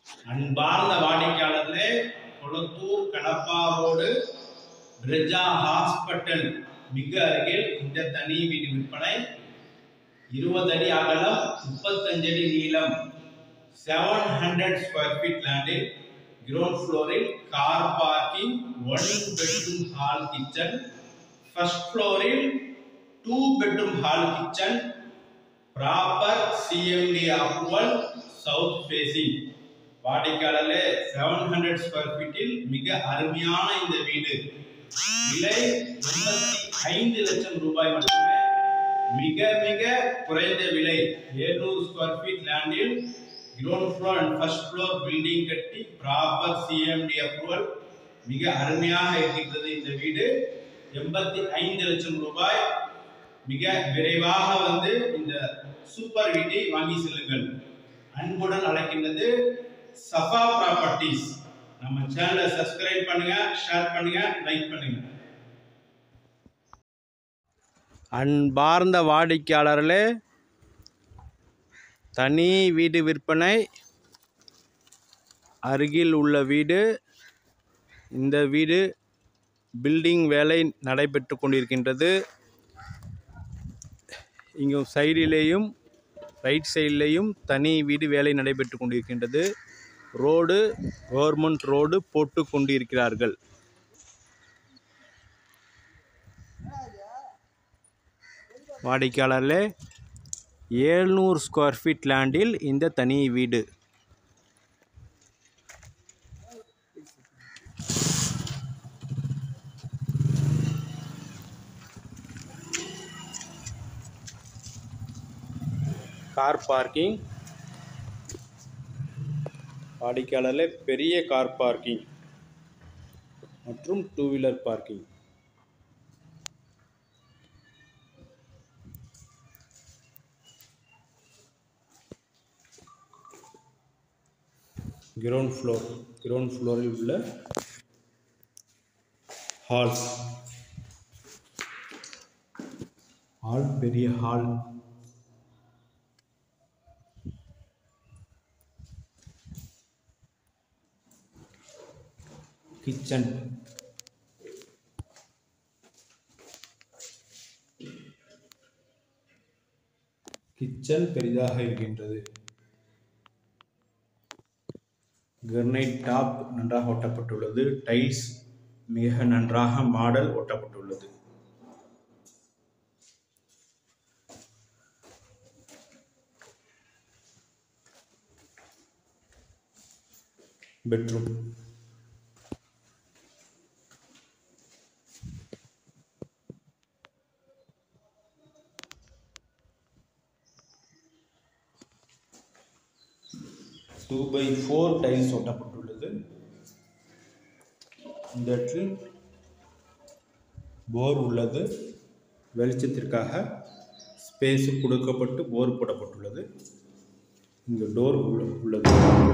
அன்பார்ந்த வாடிக்கையாளர்களே, Kolathur Kadappa road Praja hospital மிக அருகில் இந்த தனி வீடு விற்பனை. 20 அடி அகலம், 35 அடி நீளம், 700 ஸ்கொயர் ஃபீட் லேண்டில் கிரவுண்ட் ஃப்ளோரில் car parking, 1 bedroom hall kitchen, first ஃப்ளோரில் 2 bedroom hall kitchen, proper CMD approval, south facing. வாடிக்கையாளர்களே, 700 ஸ்கொயர் ஃபீட்டில் மிக அருமையான இந்த வீடு விலை 85 லட்சம் ரூபாய் மட்டுமே. மிக மிக குறைந்த விலை. 700 ஸ்கொயர் ஃபீட் லேண்டில் ground floor and first floor building கட்டி ப்ராப்பர் CMD அப்ரூவல் மிக அருமையாக இருக்கின்றது. இந்த வீடு 85 லட்சம் ரூபாய். மிக விரைவாக வந்து இந்த சூப்பர் வீட்டை வாங்கி செல்லுங்கள். அன்புடன் அழைக்கின்றது சஃபா ப்ராப்பர்ட்டிஸ். நம்ம சேனலை சப்ஸ்கிரைப் பண்ணுங்க, ஷேர் பண்ணுங்க, லைக் பண்ணுங்க. அன்பார்ந்த வாடிக்கையாளர்களே, தனி வீடு விற்பனை. அருகில் உள்ள வீடு. இந்த வீடு பில்டிங் வேலை நடைபெற்று கொண்டிருக்கின்றது. இங்கு சைடிலேயும் ரைட் சைட்லேயும் தனி வீடு வேலை நடைபெற்று கொண்டிருக்கின்றது. ரோடு கவர்மெண்ட் ரோடு போட்டு கொண்டிருக்கிறார்கள். வாடிக்கையாளர்களே, 700 ஸ்கொயர் ஃபீட் லேண்டில் இந்த தனி வீடு. Car parking. வாடிக்கையாளர்களே, பெரிய கார் பார்க்கிங் மற்றும் 2 வீலர் பார்க்கிங். கிரவுண்ட் ஃப்ளோரில் உள்ள ஹால் பெரிய ஹால். கிச்சன். கிச்சன் பெரிதாக இருக்கின்றது. கிரனைட் டாப் நன்றாக ஒட்டப்பட்டுள்ளது. டைல்ஸ் மிக நன்றாக மாடல் ஒட்டப்பட்டுள்ளது. பெட்ரூம். டூ பை 4 டைல்ஸ் ஒட்டப்பட்டுள்ளது. இந்த இடத்தில் போர் உள்ளது. வெளிச்சத்திற்காக ஸ்பேஸ் கொடுக்கப்பட்டு போர் போடப்பட்டுள்ளது. இங்கு டோர் உள்ளது.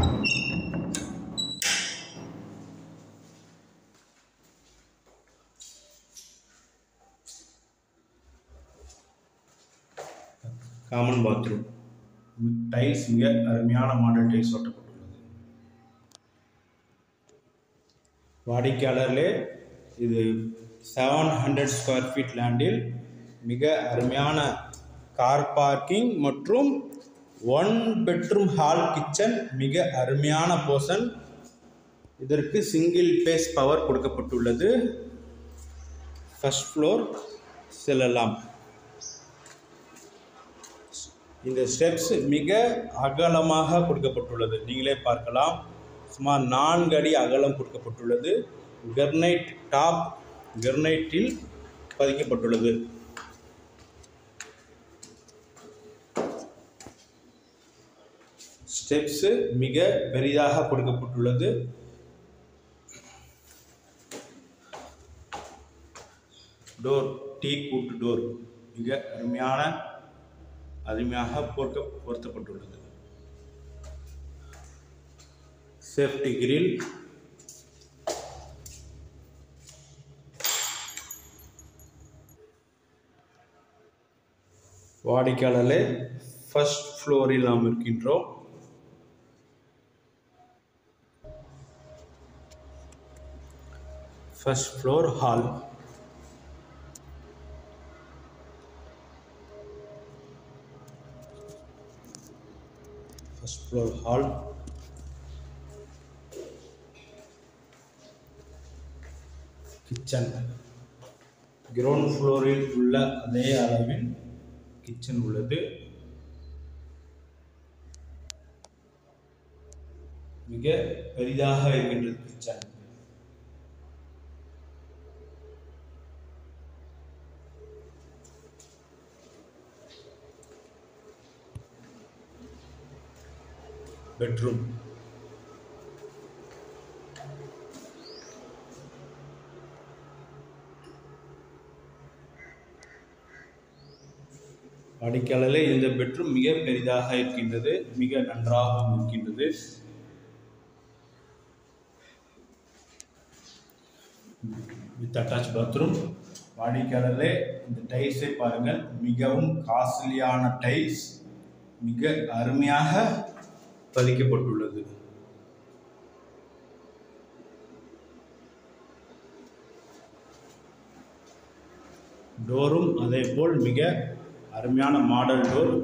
Common bathroom. டைல்ஸ் மிக அருமையான மாடல் டைல்ஸ் ஒட்டப்பட்டுள்ளது. வாடிக்கையாளர்களே, இது 700 ஸ்கொயர் ஃபீட் லேண்டில் மிக அருமையான கார் பார்க்கிங் மற்றும் 1 பெட்ரூம் ஹால் கிச்சன். மிக அருமையான போர்ஷன். இதற்கு சிங்கிள் பேஸ் பவர் கொடுக்கப்பட்டுள்ளது. ஃபர்ஸ்ட் ஃப்ளோர் செல்லலாம். இந்த ஸ்டெப்ஸ் மிக அகலமாக கொடுக்கப்பட்டுள்ளது. நீங்களே பார்க்கலாம். சுமார் 4 அடி அகலம் கொடுக்கப்பட்டுள்ளது. கிரனைட் டாப் கிரனைட்டில் பதிக்கப்பட்டுள்ளது. ஸ்டெப்ஸ் மிக பெரிதாக கொடுக்கப்பட்டுள்ளது. டோர் டீக்வுட் டோர் மிக அருமையாக பொருத்தப்பட்டுள்ளது. Safety grill. வாடிக்கையாளர்களே, ஃபர்ஸ்ட் ஃப்ளோரில் நாம் இருக்கின்றோம். first floor hall. First floor hall. Kitchen. Ground floor-இல் உள்ள அதே அளவில் kitchen உள்ளது. மிக பெரிதாக இருக்கின்றது kitchen. Bedroom. வாடிக்கையாளர்களே, இந்த பெட்ரூம் மிக பெரிதாக இருக்கின்றது, மிக நன்றாகவும் இருக்கின்றது. With attach bathroom. வாடிக்கையாளர்களே, இந்த டைல்ஸை பாருங்கள், மிகவும் காஸ்ட்லியான டைல்ஸ், மிக அருமையாக பதிக்கப்பட்டுள்ளது. டோரும் அதே போல் மிக அருமையான model door.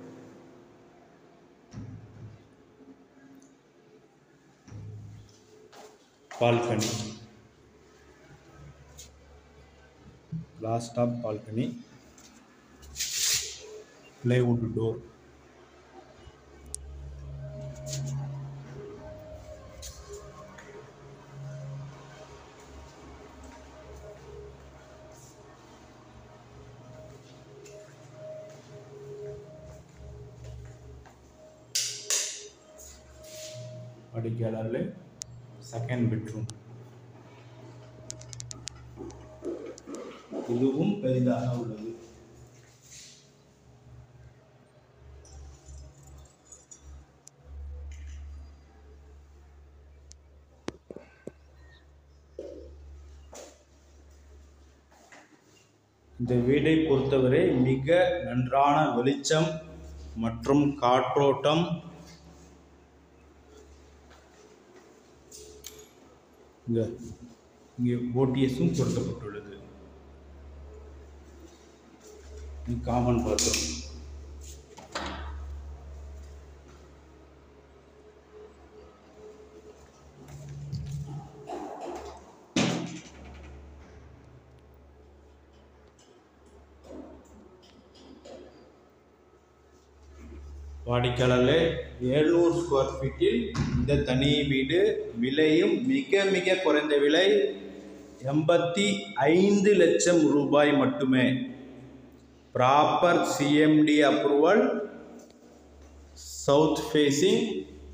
Balcony, glass top balcony, plywood door. வாடிக்கையாளர்களே, செகண்ட் பெட்ரூம். இதுவும் பெரிதாக உள்ளது. இந்த வீடை பொறுத்தவரை மிக நன்றான வெளிச்சம் மற்றும் காற்றோட்டம், இங்கே ஓடிஎஸும் கொடுக்கப்பட்டுள்ளது. Common bathroom. வாடிக்கையாளர்களே, 700 ஸ்கொயர் ஃபீட்டில் இந்த தனி வீடு, விலையும் மிக மிக குறைந்த விலை 85 லட்சம் ரூபாய் மட்டுமே. Proper CMD approval, south facing,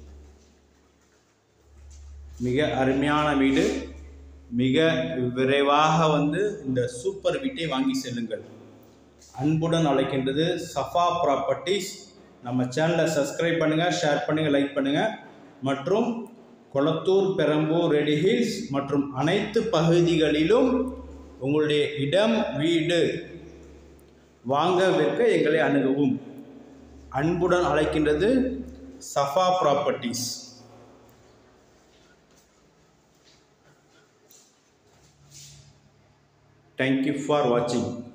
மிக அருமையான வீடு. மிக விரைவாக இந்த சூப்பர் வீட்டை வாங்கி செல்லுங்கள். அன்புடன் அழைக்கின்றது சஃபா ப்ராப்பர்ட்டிஸ். நம்ம சேனலை சப்ஸ்கிரைப் பண்ணுங்கள், ஷேர் பண்ணுங்கள், லைக் பண்ணுங்கள். மற்றும் கொளத்தூர், பெரம்பூர், ரெடி ஹில்ஸ் மற்றும் அனைத்து பகுதிகளிலும் உங்களுடைய இடம், வீடு வாங்க விற்க எங்களை அணுகவும். அன்புடன் அழைக்கின்றது Safa properties. Thank you for watching.